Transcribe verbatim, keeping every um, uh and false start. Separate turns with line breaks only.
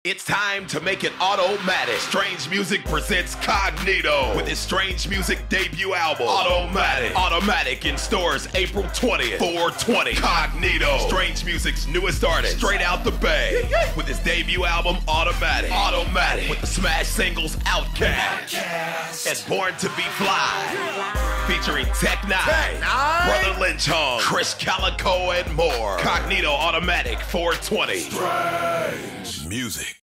It's time to make it automatic. Strange Music presents Cognito with his Strange Music debut album, Automatic. Automatic in stores April twentieth, four twenty. Cognito, Strange Music's newest artist, straight out the Bay, with his debut album, Automatic. Automatic, with the smash singles Outcast and Born to Be Fly, featuring Tech Nine, Brother Lynch Hung, Chris Calico, and more. Cognito Automatic four twenty.
Strange Music.